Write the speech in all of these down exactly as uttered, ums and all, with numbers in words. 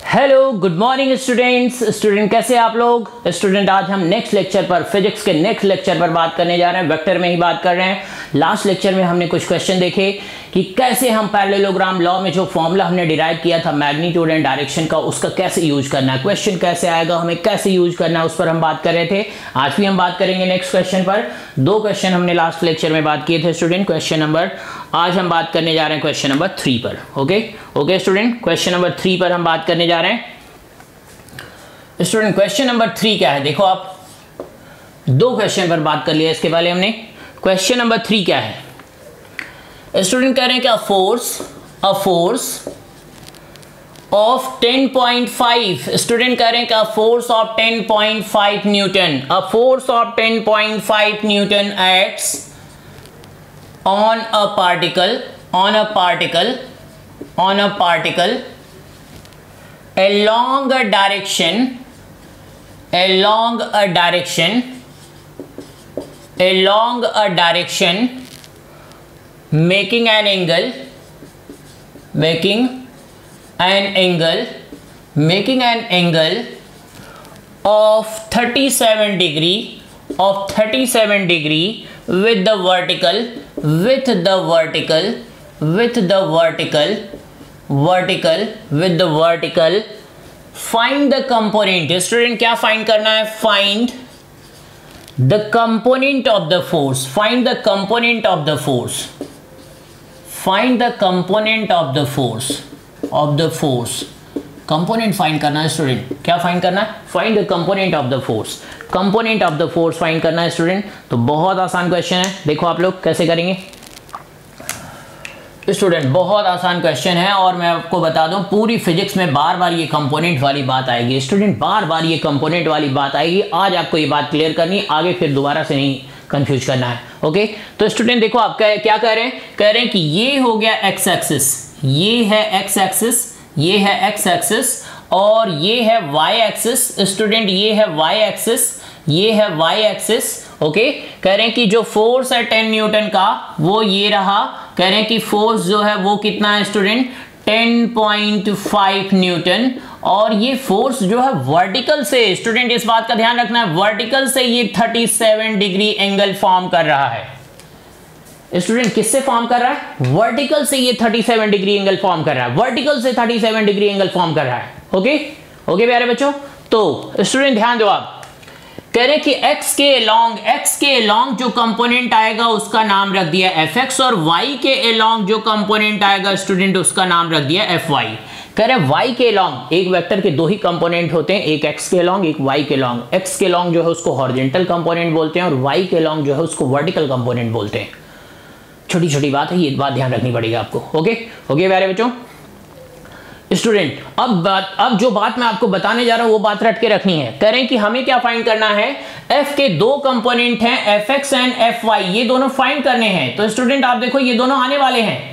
Hello good morning students. Student कैसे आप लोग? स्टूडेंट आज हम नेक्स्ट लेक्चर पर फिजिक्स के नेक्स्ट लेक्चर पर बात करने जा रहे हैं। वेक्टर में ही बात कर रहे हैं। लास्ट लेक्चर में हमने कुछ क्वेश्चन देखे कि कैसे हम पैरेललोग्राम लॉ में जो फॉर्मूला हमने डिराइव किया था मैग्नीट्यूड एंड डायरेक्शन का, उसका कैसे यूज करना है, क्वेश्चन कैसे आएगा, हमें कैसे यूज करना है, उस पर हम बात कर रहे थे। आज भी हम बात करेंगे नेक्स्ट क्वेश्चन पर। दो क्वेश्चन हमने लास्ट लेक्चर में बात किए थे स्टूडेंट। क्वेश्चन नंबर आज हम बात करने जा रहे हैं क्वेश्चन नंबर थ्री पर। Okay okay student, question number three पर हम बात करने जा रहे हैं। स्टूडेंट क्वेश्चन नंबर थ्री क्या है? देखो आप दो क्वेश्चन पर बात कर लिया इसके पहले हमने। क्वेश्चन नंबर थ्री क्या है? स्टूडेंट कह रहे हैं कि a force a force of ten point five, student कह रहे हैं कि a force of ten point five newton, a force of ten point five newton acts on a particle on a particle on a particle along a direction along a direction along a direction making an angle making an angle making an angle of thirty-seven degree of thirty-seven degree with the vertical with the vertical with the vertical vertical with the vertical find the component। Student क्या find करना है? find the component of the force find the component of the force find the component of the force of the force component find करना है student. क्या find करना है? Find the component of the force component of the force find करना है student. तो बहुत आसान क्वेश्चन है। देखो आप लोग कैसे करेंगे स्टूडेंट, बहुत आसान क्वेश्चन है। और मैं आपको बता दूं पूरी फिजिक्स में बार बार ये कंपोनेंट वाली बात आएगी स्टूडेंट, बार बार ये कंपोनेंट वाली बात आएगी। आज आपको ये बात क्लियर करनी, आगे फिर दोबारा से नहीं कंफ्यूज करना है। ओके तो स्टूडेंट देखो आप क्या कह रहे हैं? कह रहे हैं कि ये हो गया एक्स एक्सिस, ये है एक्स एक्सिस, ये है एक्स एक्सिस और ये है वाई एक्सिस। स्टूडेंट ये है वाई एक्सिस, ये है वाई एक्सिस। ओके कह रहे हैं कि जो फोर्स है टेन न्यूटन का वो ये रहा। कह रहे हैं कि फोर्स जो है वो कितना है student? Ten point five newton. और ये फोर्स जो है वर्टिकल से, स्टूडेंट इस बात का ध्यान रखना है, वर्टिकल से ये thirty seven degree angle form कर रहा है। स्टूडेंट किससे फॉर्म कर रहा है? वर्टिकल से ये thirty seven degree angle form कर रहा है, वर्टिकल से thirty seven degree angle form कर रहा है। ओके ओके प्यारे बच्चों, तो स्टूडेंट ध्यान दो आप। कह रहे हैं कि x के अलोंग x के अलोंग जो कंपोनेंट आएगा उसका नाम रख दिया fx और y के अलोंग जो कंपोनेंट आएगा स्टूडेंट उसका नाम रख दिया fy। कह रहे हैं y के अलोंग, एक वेक्टर के दो ही कंपोनेंट होते हैं, एक x के अलोंग एक y के अलोंग। x के अलोंग जो है उसको हॉरिजॉन्टल कंपोनेंट बोलते हैं और y के अलोंग जो है उसको वर्टिकल कंपोनेंट बोलते हैं। छोटी छोटी बात है, ये बात ध्यान रखनी पड़ेगी आपको। ओके ओके प्यारे बच्चों। स्टूडेंट अब बात अब जो बात मैं आपको बताने जा रहा हूं वो बात रट के रखनी है। कह रहे हैं कि हमें क्या फाइंड करना है? f के दो कंपोनेंट हैं fx एंड fy, ये दोनों फाइंड करने हैं। तो स्टूडेंट आप देखो ये दोनों आने वाले हैं,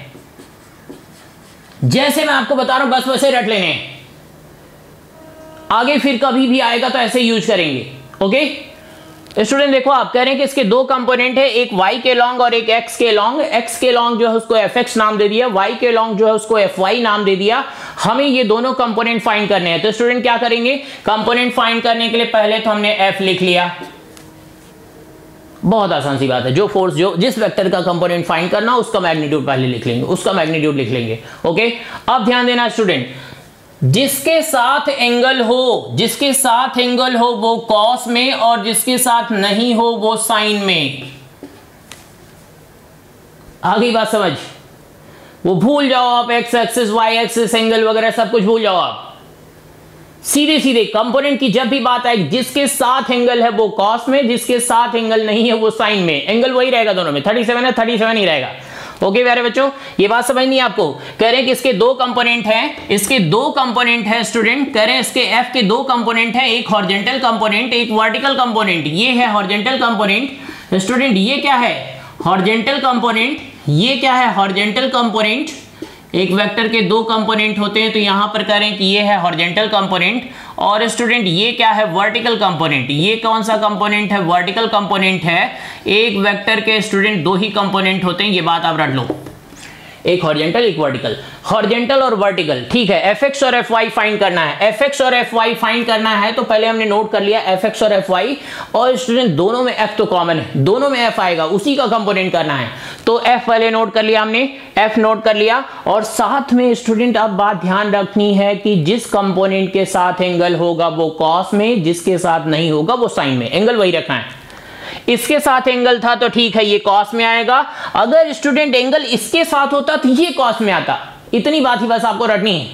जैसे मैं आपको बता रहा हूं बस वैसे रट लेने हैं। आगे फिर कभी भी आएगा तो ऐसे यूज करेंगे। ओके स्टूडेंट देखो आप कह रहे हैं कि इसके दो कंपोनेंट है, एक y के लॉन्ग और एक x के लॉन्ग। x के लॉन्ग जो है उसको fx नाम दे दिया, y के लॉन्ग जो है उसको fy नाम दे दिया। हमें ये दोनों कंपोनेंट फाइंड करने हैं। तो स्टूडेंट क्या करेंगे? कंपोनेंट फाइंड करने के लिए पहले तो हमने f लिख लिया। बहुत आसान सी बात है, जो फोर्स जो जिस वेक्टर का कंपोनेंट फाइंड करना उसका मैग्नीट्यूड पहले लिख लेंगे, उसका मैग्नीट्यूड लिख लेंगे। ओके अब ध्यान देना स्टूडेंट, जिसके साथ एंगल हो जिसके साथ एंगल हो वो कॉस में और जिसके साथ नहीं हो वो साइन में। आ गई बात समझ? वो भूल जाओ आप, X axis Y axis angle वगैरह सब कुछ भूल जाओ आप। सीधे सीधे कंपोनेंट की जब भी बात आएगी, जिसके साथ एंगल है वो कॉस में, जिसके साथ एंगल नहीं है वो साइन में। एंगल वही रहेगा दोनों में, थर्टी सेवन है थर्टी सेवन ही रहेगा। ओके प्यारे बच्चों, ये बात समझनी है आपको। कह रहे हैं कि इसके दो कंपोनेंट हैं, इसके दो कंपोनेंट हैं स्टूडेंट। कह रहे हैं इसके f के दो कंपोनेंट हैं, एक हॉरिजॉन्टल कंपोनेंट एक वर्टिकल कंपोनेंट। ये है हॉरिजॉन्टल कंपोनेंट स्टूडेंट, ये क्या है? Horizontal component. ये क्या है? Horizontal component. एक वेक्टर के दो कंपोनेंट होते हैं, तो यहां पर कह रहे हैं कि ये है हॉरिजॉन्टल कंपोनेंट और स्टूडेंट ये क्या है? Vertical component. ये कौन सा कंपोनेंट है? वर्टिकल कंपोनेंट है। एक वेक्टर के स्टूडेंट दो ही कंपोनेंट होते हैं, ये बात आप रट लो। एक हॉरिजॉन्टल एक वर्टिकल। हॉरिजॉन्टल और वर्टिकल, ठीक है। एफ एक्स और एफ वाई फाइंड करना है, एफ एक्स और एफ वाई फाइंड करना है तो पहले हमने नोट कर लिया एफ एक्स और एफ वाई, और स्टूडेंट दोनों में एफ तो कॉमन है, दोनों में एफ आएगा, उसी का कंपोनेंट करना है। तो एफ पहले नोट कर लिया हमने, एफ नोट कर लिया, और साथ में स्टूडेंट अब बात ध्यान रखनी है कि जिस कंपोनेंट के साथ एंगल होगा वो कॉस में, जिसके साथ नहीं होगा वो साइन में, एंगल वही रखना है। इसके साथ एंगल था तो ठीक है ये कॉस में आएगा, अगर स्टूडेंट एंगल इसके साथ होता तो ये कॉस में आता। इतनी बात ही बस आपको रटनी है।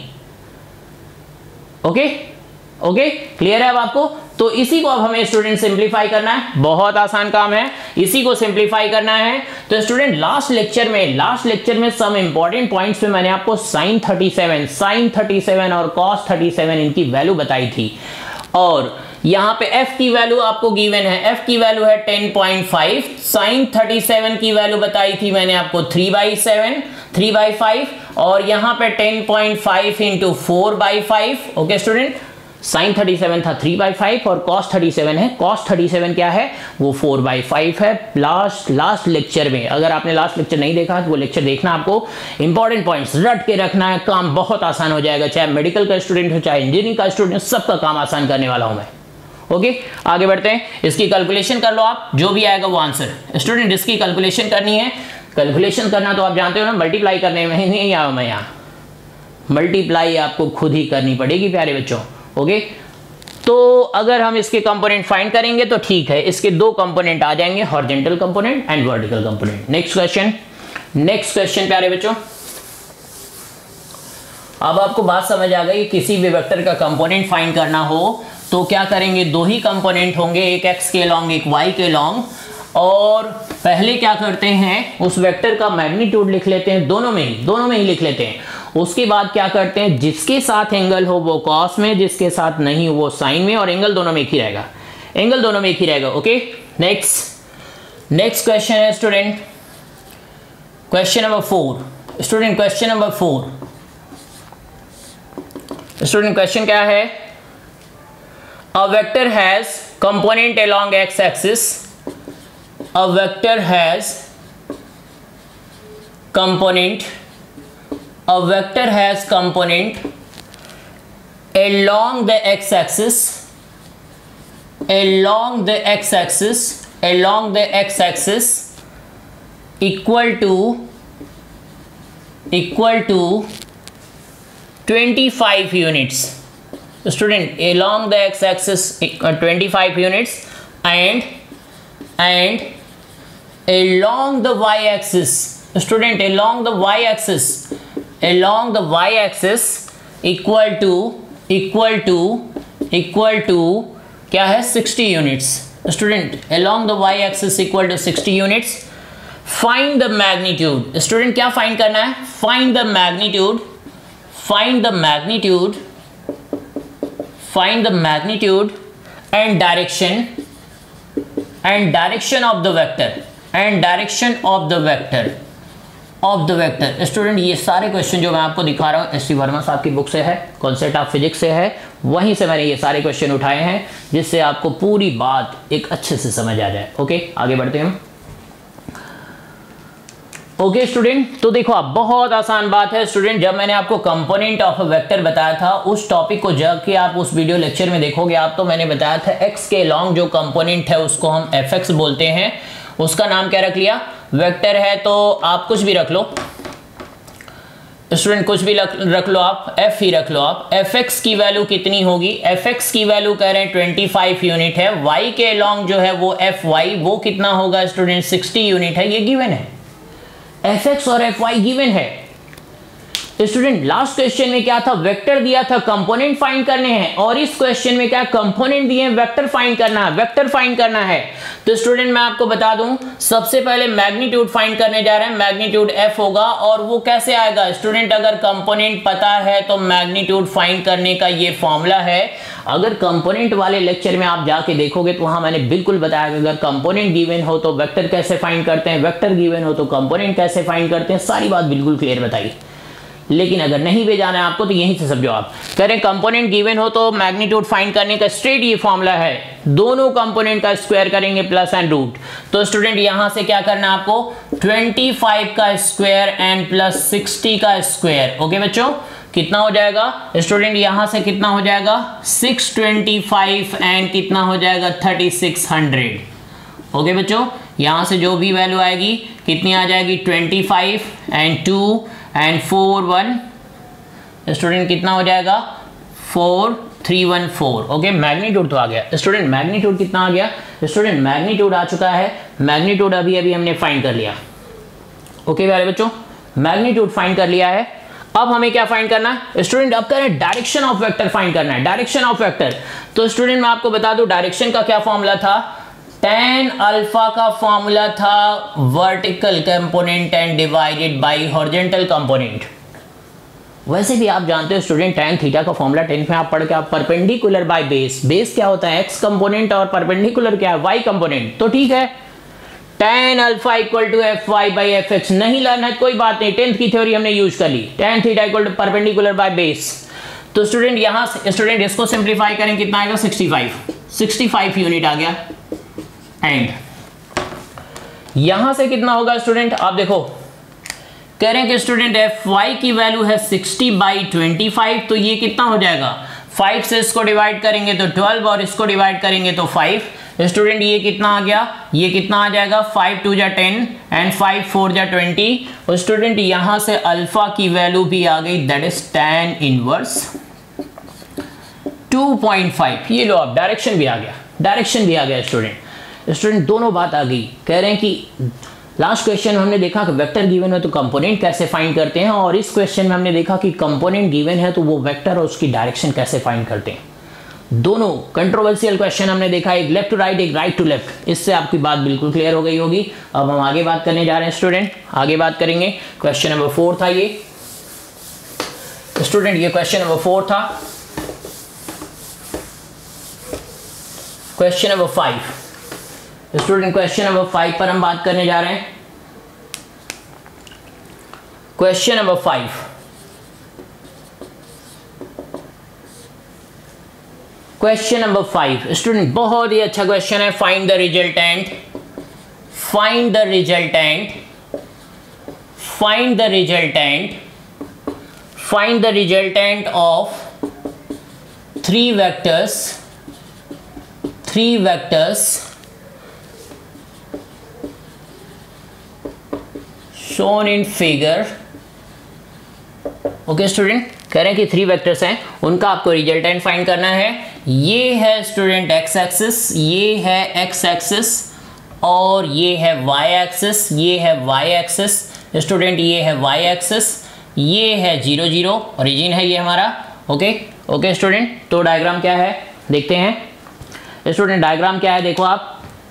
ओके ओके क्लियर है अब आपको? तो इसी को अब हमें स्टूडेंट सिंपलीफाई करना है, बहुत आसान काम है, इसी को सिंपलीफाई करना है। तो स्टूडेंट लास्ट लेक्चर में लास्ट लेक्चर में सम इंपॉर्टेंट पॉइंट्स पे मैंने आपको sine thirty seven sine thirty seven और कॉस थर्टी सेवन इनकी वैल्यू बताई थी, और यहां पे f की वैल्यू आपको गिवन है, f की वैल्यू है ten point five, sine thirty seven की वैल्यू बताई थी मैंने आपको three by seven three by five, और यहां पे ten point five into four by five. Okay student, sine thirty seven था थ्री बाई फाइव और कॉस थर्टी सेवन है, कॉस थर्टी सेवन क्या है वो फोर बाई फाइव है। लास्ट लास्ट लेक्चर में, अगर आपने लास्ट लेक्चर नहीं देखा तो वो लेक्चर देखना, आपको इंपॉर्टेंट पॉइंट्स रट के रखना है, काम बहुत आसान हो जाएगा, चाहे मेडिकल का स्टूडेंट हो चाहे इंजीनियरिंग का स्टूडेंट, सबका काम आसान करने वाला हूं मैं। ओके okay, आगे बढ़ते हैं, इसकी कैलकुलेशन कर लो आप, जो भी आएगा वो आंसर। स्टूडेंट इसकी कैलकुलेशन करनी है, कैलकुलेशन करना तो आप जानते हो ना, मल्टीप्लाई करने में नहीं आया मैं यहाँ, मल्टीप्लाई आपको खुद ही करनी पड़ेगी प्यारे बच्चों। Okay okay? तो अगर हम इसके कंपोनेंट फाइंड करेंगे तो ठीक है, इसके दो कंपोनेंट आ जाएंगे, horizontal component and vertical component. Next question next question प्यारे बच्चों, अब आपको बात समझ आ गई, किसी भी वेक्टर का कंपोनेंट फाइंड करना हो तो क्या करेंगे, दो ही कंपोनेंट होंगे, एक x के लॉन्ग एक y के लॉन्ग, और पहले क्या करते हैं उस वेक्टर का मैग्नीट्यूड लिख लेते हैं, दोनों में ही दोनों में ही लिख लेते हैं। उसके बाद क्या करते हैं, जिसके साथ एंगल हो वो कॉस में, जिसके साथ नहीं हो वो साइन में, और एंगल दोनों में एक ही रहेगा, एंगल दोनों में एक ही रहेगा। ओके नेक्स्ट नेक्स्ट क्वेश्चन है student, question number four. Student question number four student question क्या है, a vector has component along x axis, a vector has component a vector has component along the x axis along the x axis along the x axis equal to equal to twenty-five units। Student, along the x-axis twenty-five units and and along the y-axis, student along the y-axis along the y-axis equal to equal to equal to क्या है sixty units। Student along the y-axis equal to sixty units। Find the magnitude। Student क्या find करना है, find the magnitude find the magnitude find the magnitude and direction and direction of the vector and direction of the vector of the vector। Student ये सारे question जो मैं आपको दिखा रहा हूँ एस सी वर्मा साहब की बुक से है, कॉन्सेप्ट ऑफ फिजिक्स से है, वहीं से मैंने ये सारे क्वेश्चन उठाए हैं, जिससे आपको पूरी बात एक अच्छे से समझ आ जाए। ओके आगे बढ़ते हैं हम। ओके okay, स्टूडेंट, तो देखो आप बहुत आसान बात है स्टूडेंट, जब मैंने आपको कंपोनेंट ऑफ अ वेक्टर बताया था, उस टॉपिक को जाके आप उस वीडियो लेक्चर में देखोगे आप, तो मैंने बताया था x के लॉन्ग जो कंपोनेंट है उसको हम एफ एक्स बोलते हैं, उसका नाम क्या रख लिया, वेक्टर है, तो आप कुछ भी रख लो स्टूडेंट, कुछ भी रख लो आप, f ही रख लो आप। fx की वैल्यू कितनी होगी, fx की वैल्यू कह रहे हैं ट्वेंटी फाइव यूनिट है, y के लॉन्ग जो है वो fy वो कितना होगा स्टूडेंट सिक्सटी यूनिट है, ये गिवन है, fx और fy गिवन है। स्टूडेंट लास्ट क्वेश्चन में क्या था, वेक्टर दिया था, कंपोनेंट फाइंड करने हैं, और इस क्वेश्चन में क्या कंपोनेंट दिए हैं, वेक्टर फाइंड करना है, वेक्टर फाइंड करना है। तो स्टूडेंट मैं आपको बता दूं, सबसे पहले मैग्नीट्यूड फाइंड करने जा रहे हैं, मैग्नीट्यूड f होगा, और वो कैसे आएगा स्टूडेंट, अगर कंपोनेंट पता है तो मैग्नीट्यूड फाइंड करने का ये फॉर्मूला है। अगर कंपोनेंट वाले लेक्चर में आप जाके देखोगे तो वहां मैंने बिल्कुल बताया कि अगर कंपोनेंट गिवन हो तो वेक्टर कैसे फाइंड करते हैं, वेक्टर गिवन हो तो कंपोनेंट कैसे फाइंड करते हैं, सारी बात बिल्कुल क्लियर बताई। लेकिन अगर नहीं भी जाना है आपको तो यहीं से समझो, आप कह रहे हैं कंपोनेंट गिवन हो तो मैग्नीट्यूड फाइंड करने का स्ट्रेट ये फॉर्मूला है, दोनों कंपोनेंट का स्क्वायर करेंगे प्लस एंड रूट। तो स्टूडेंट यहां से क्या करना है आपको, पच्चीस का स्क्वायर एंड प्लस साठ का स्क्वायर। ओके बच्चों, कितना हो जाएगा स्टूडेंट, यहां से कितना हो जाएगा छह सौ पच्चीस एंड कितना हो जाएगा छत्तीस सौ। ओके बच्चों, यहां से जो भी वैल्यू आएगी कितनी आ जाएगी, पच्चीस and two and four one, student कितना हो जाएगा four three one four. Okay, magnitude तो आ गया स्टूडेंट, मैग्नीट्यूड कितना आ गया स्टूडेंट, मैग्नीट्यूड आ चुका है, मैग्नीट्यूड अभी अभी हमने फाइंड कर लिया। ओके प्यारे बच्चों, मैग्नीट्यूड फाइंड कर लिया है। अब हमें क्या फाइंड करना है स्टूडेंट, अब करें डायरेक्शन ऑफ वेक्टर फाइंड करना है, डायरेक्शन ऑफ वेक्टर। तो स्टूडेंट मैं आपको बता दूं डायरेक्शन का क्या फॉर्मूला था, tan अल्फा का फॉर्मूला था vertical component and divided by horizontal component. वैसे भी आप जानते हो स्टूडेंट tan थीटा का फॉर्मूला टेंथ में आप पढ़ के, आप परपेंडिकुलर बाय बेस, बेस क्या होता है x कंपोनेंट और परपेंडिकुलर क्या है y कंपोनेंट। तो ठीक है, tan alpha equal to F Y by F X, नहीं लाना है कोई बात नहीं, टेंथ की थ्योरी हमने यूज कर ली, tan theta equal to perpendicular by base. तो स्टूडेंट यहां स्टूडेंट इसको सिंप्लीफाई करें कितना आएगा पैंसठ, पैंसठ यूनिट आ गया। एंड यहां से कितना होगा स्टूडेंट, आप देखो कह रहे हैं कि स्टूडेंट एफ वाई की वैल्यू है साठ बाई पच्चीस, तो ये कितना हो जाएगा, फाइव से इसको डिवाइड करेंगे तो ट्वेल्व और इसको डिवाइड करेंगे तो फाइव। स्टूडेंट ये कितना आ गया, ये कितना आ जाएगा, फाइव टू जा टेन एंड फाइव फोर जा ट्वेंटी। और स्टूडेंट यहां से अल्फा की वैल्यू भी आ गई, that is tan inverse two point five. ये लो आप, डायरेक्शन भी आ गया, डायरेक्शन भी आ गया स्टूडेंट। स्टूडेंट दोनों बात आ गई, कह रहे हैं कि लास्ट क्वेश्चन में हमने देखा कि वेक्टर गिवन है तो कंपोनेंट कैसे फाइंड करते हैं, और इस क्वेश्चन में हमने देखा कि कंपोनेंट गिवन है तो वो वेक्टर और उसकी डायरेक्शन कैसे फाइंड करते हैं। दोनों कंट्रोवर्शियल क्वेश्चन हमने देखा, एक लेफ्ट टू राइट एक राइट टू लेफ्ट, इससे आपकी बात बिल्कुल क्लियर हो गई होगी। अब हम आगे बात करने जा रहे हैं स्टूडेंट, आगे बात करेंगे। क्वेश्चन नंबर फोर था ये स्टूडेंट, ये क्वेश्चन नंबर फोर था। Question number five student, question number five पर हम बात करने जा रहे हैं। Question number five, question number five student बहुत ही अच्छा क्वेश्चन है। Find the resultant, find the resultant, find the resultant, find the resultant of three vectors, three vectors shown in figure। Okay student, कह रहे हैं कि थ्री वेक्टर्स हैं, उनका आपको रिजल्टेंट फाइंड करना है। ये है स्टूडेंट एक्स एक्सिस, ये है एक्स एक्सिस और ये है वाई एक्सिस, ये है वाई एक्सिस स्टूडेंट, ये है वाई एक्सिस, ये है जीरो जीरो ओरिजिन है ये हमारा। ओके ओके स्टूडेंट, तो डायग्राम क्या है देखते हैं स्टूडेंट, डायग्राम क्या है देखो आप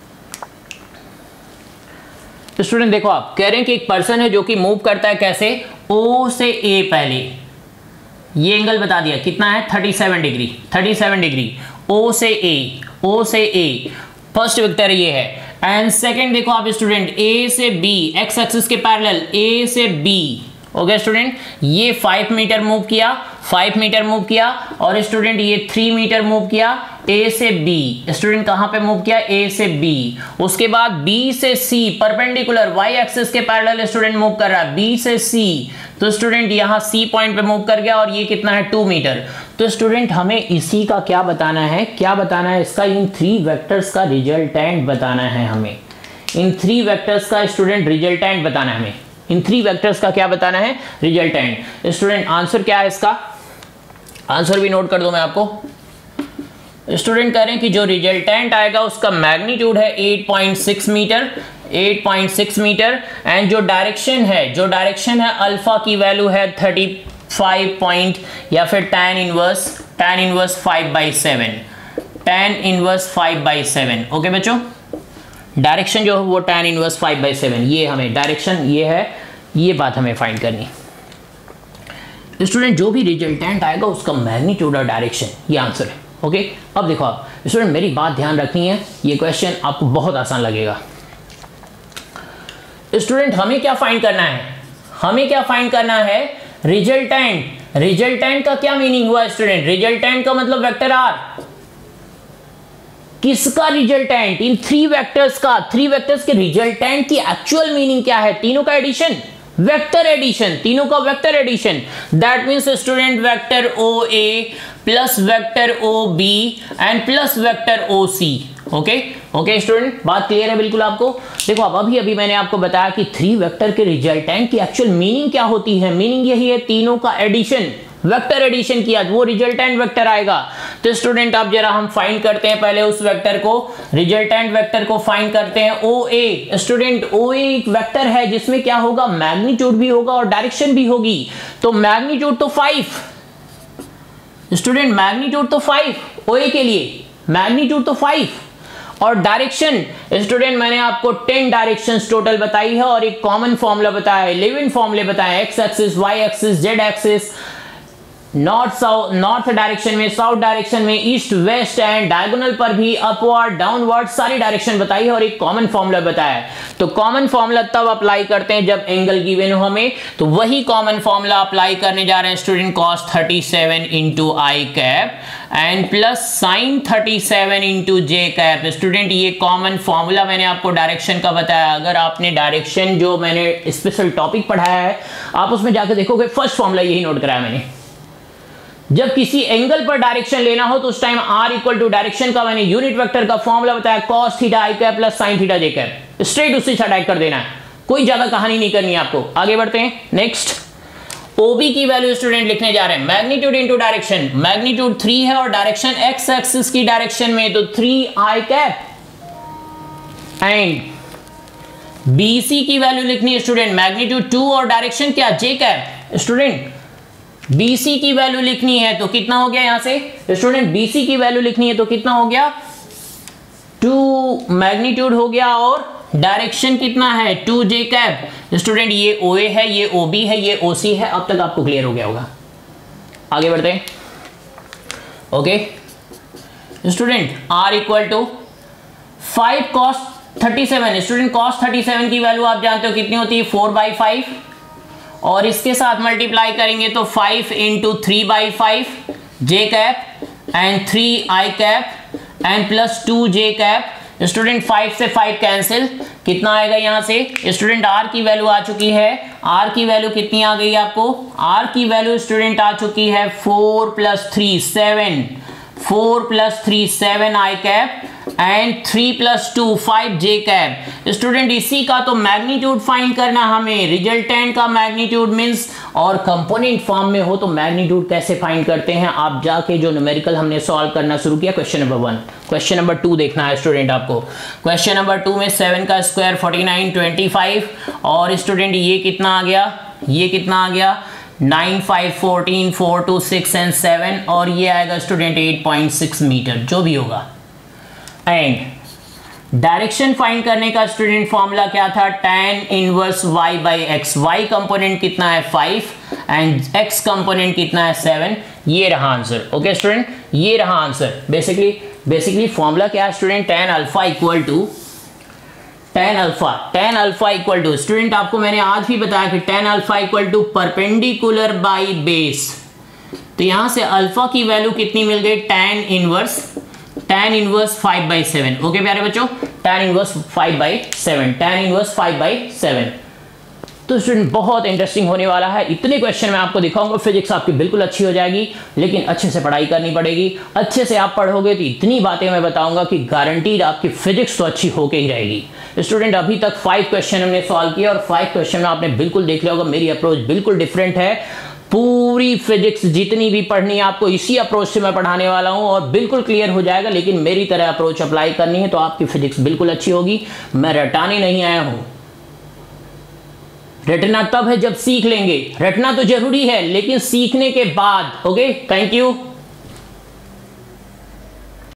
स्टूडेंट, देखो आप कह रहे हैं कि एक पर्सन है जो कि मूव करता है कैसे, O से A, पहले ये एंगल बता दिया कितना है सैंतीस डिग्री, सैंतीस डिग्री O से A, O से A फर्स्ट वेक्टर ये है। एंड सेकंड देखो आप स्टूडेंट A से B, एक्स एक्सिस के पैरेलल A से B। ओके स्टूडेंट, ये फाइव मीटर मूव किया, फाइव मीटर मूव किया और स्टूडेंट ये थ्री मीटर मूव किया A से B। स्टूडेंट कहां पे मूव किया, A से B। उसके बाद B से C परपेंडिकुलर y एक्सिस के पैरेलल स्टूडेंट मूव कर रहा है B से C। तो स्टूडेंट यहां C पॉइंट पे मूव कर गया और ये कितना है टू मीटर। तो स्टूडेंट हमें इसी का क्या बताना है, क्या बताना है इसका, इन थ्री वेक्टर्स का रिजल्टेंट बताना है हमें, इन थ्री वेक्टर्स का स्टूडेंट रिजल्टेंट बताना है हमें, इन थ्री वेक्टर्स का क्या बताना है, रिजल्टेंट। स्टूडेंट आंसर क्या है इसका, आंसर भी नोट कर दो मैं आपको। स्टूडेंट कह रहे हैं कि जो रिजल्टेंट आएगा उसका मैग्नीट्यूड है eight point six metre, eight point six metre and जो डायरेक्शन है, जो डायरेक्शन है अल्फा की वैल्यू है थर्टी फाइव पॉइंट या फिर tan inverse, tan inverse five by seven, tan inverse five by seven. Okay बच्चों, डायरेक्शन जो है वो tan inverse five by seven, ये हमें डायरेक्शन ये है, ये बात हमें फाइंड करनी। स्टूडेंट जो भी रिजल्टेंट आएगा उसका मैग्नीट्यूड और डायरेक्शन, ये आंसर है। ओके अब देखो आप स्टूडेंट मेरी बात ध्यान रखनी है, ये क्वेश्चन आपको बहुत आसान लगेगा। स्टूडेंट हमें क्या फाइंड करना है, हमें क्या फाइंड करना है, रिजल्टेंट। रिजल्टेंट का क्या मीनिंग हुआ स्टूडेंट, रिजल्टेंट का मतलब वेक्टर आर। किसका रिजल्टेंट, इन थ्री वेक्टर्स का, थ्री वेक्टर्स के रिजल्टेंट की एक्चुअल मीनिंग क्या है, तीनों का एडिशन, वेक्टर एडिशन, तीनों का vector addition. That means student vector O A plus vector O B and plus vector O C. Okay okay student, बात क्लियर है बिल्कुल आपको। देखो अब अभी अभी मैंने आपको बताया कि थ्री वेक्टर के रिजल्टेंट की एक्चुअल मीनिंग क्या होती है, मीनिंग यही है तीनों का एडिशन, वेक्टर एडिशन किया वो रिजल्टेंट वेक्टर आएगा। तो स्टूडेंट अब जरा हम फाइंड करते हैं पहले उस वेक्टर को, रिजल्टेंट वेक्टर को फाइंड करते हैं। ओ ए, स्टूडेंट ओ ए एक वेक्टर है जिसमें क्या होगा, मैग्नीट्यूड भी होगा और डायरेक्शन भी होगी। तो मैग्नीट्यूड तो फाइव, स्टूडेंट मैग्नीट्यूड तो फाइव ओ ए के लिए, मैग्नीट्यूड तो फाइव और डायरेक्शन स्टूडेंट मैंने आपको टेन डायरेक्शंस टोटल बताई है और एक कॉमन फॉर्मूला बताया है, इलेवन फॉर्मूले बताए, X axis, Y axis, Z axis, north south, north direction में, साउथ डायरेक्शन में, ईस्ट वेस्ट एंड डायगोनल पर भी, अपवर्ड डाउनवर्ड सारी डायरेक्शन बताई है और एक कॉमन फॉर्मूला बताया है। तो कॉमन फॉर्मूला तब अप्लाई करते हैं जब एंगल गिवन हो हमें, तो वही कॉमन फॉर्मूला अप्लाई करने जा रहे हैं student, cos thirty seven into I cap and plus sine thirty seven into J cap. Student ये कॉमन फॉर्मूला मैंने आपको डायरेक्शन का बताया, अगर आपने डायरेक्शन जो मैंने स्पेशल टॉपिक पढ़ाया है आप उसमें जाकर देखोगे फर्स्ट फॉर्मूला यही नोट कराया मैंने। जब किसी एंगल पर डायरेक्शन लेना हो तो उस time R equal to direction का मैंने यूनिट वेक्टर का फॉर्मूला बताया, cos theta I cap plus sine theta J cap, straight उससे अटैक कर देना है, कोई ज्यादा कहानी नहीं करनी है आपको। आगे बढ़ते हैं नेक्स्ट, ओबी की वैल्यू स्टूडेंट लिखने जा रहे हैं, magnitude into direction, magnitude three है और डायरेक्शन एक्स एक्सिस की डायरेक्शन में, तो three I cap and BC की वैल्यू लिखनी है स्टूडेंट, मैग्नीट्यूड टू और डायरेक्शन क्या, जे कैप। स्टूडेंट बीसी की वैल्यू लिखनी है तो कितना हो गया यहां से, स्टूडेंट बीसी की वैल्यू लिखनी है तो कितना हो गया, टू मैग्नीट्यूड हो गया और डायरेक्शन कितना है, टू जे कैप। स्टूडेंट ये ओ ए है, ये ओ बी है, ये ओ सी है, अब तक आपको क्लियर हो गया होगा। आगे बढ़ते हैं। Okay student R equal to five cos thirty seven, student cos thirty seven की वैल्यू आप जानते हो कितनी होती है, फोर बाई फाइव और इसके साथ मल्टीप्लाई करेंगे तो five into three by five J cap and three I cap and plus two J cap. Student five से फाइव कैंसिल, कितना आएगा यहां से स्टूडेंट, आर की वैल्यू आ चुकी है, आर की वैल्यू कितनी आ गई आपको, आर की वैल्यू स्टूडेंट आ चुकी है four plus three seven, four plus three seven I cap and three plus two five J cap. Student इसी का तो मैग्नीट्यूड फाइंड करना हमें, रिजल्टेंट का मैग्नीट्यूड मींस, और कंपोनेंट फॉर्म में हो तो मैग्नीट्यूड कैसे फाइंड करते हैं, आप जाके जो न्यूमेरिकल हमने सॉल्व करना शुरू किया question number one, question number two देखना है स्टूडेंट आपको। क्वेश्चन नंबर टू में सेवन का square forty nine, twenty five और स्टूडेंट ये कितना आ गया, ये कितना आ गया nine, five, fourteen, four, two, six and seven और ये आएगा student eight point six metre जो भी होगा। एंड डायरेक्शन फाइंड करने का स्टूडेंट फॉर्मूला क्या था, tan inverse y by X, y component कितना है फाइव एंड x कंपोनेंट कितना है सेवन, ये रहा आंसर। ओके स्टूडेंट ये रहा आंसर। बेसिकली बेसिकली फॉर्मूला क्या है student, tan alpha equal to tan alpha, tan alpha equal to student आपको मैंने आज भी बताया कि tan alpha equal to perpendicular by base, तो यहां से अल्फा की वैल्यू कितनी मिल गई, tan inverse, tan inverse five by seven. Okay प्यारे बच्चों, tan inverse five by seven, tan inverse five by seven. तो स्टूडेंट बहुत इंटरेस्टिंग होने वाला है, इतने क्वेश्चन मैं आपको दिखाऊंगा, फिजिक्स आपकी बिल्कुल अच्छी हो जाएगी, लेकिन अच्छे से पढ़ाई करनी पड़ेगी। अच्छे से आप पढ़ोगे तो इतनी बातें मैं बताऊंगा कि गारंटीड आपकी फिजिक्स तो अच्छी होके ही रहेगी। स्टूडेंट अभी तक फाइव क्वेश्चन हमने सॉल्व किया और फाइव क्वेश्चन में आपने बिल्कुल देख लिया होगा मेरी अप्रोच बिल्कुल डिफरेंट है। पूरी फिजिक्स जितनी भी पढ़नी है आपको इसी अप्रोच से मैं पढ़ाने वाला हूं और बिल्कुल क्लियर हो जाएगा, लेकिन मेरी तरह अप्रोच अप्लाई करनी है तो आपकी फिजिक्स बिल्कुल अच्छी होगी। मैं रटाने नहीं आया हूं, रटना तब है जब सीख लेंगे, रटना तो जरूरी है लेकिन सीखने के बाद। Okay thank you.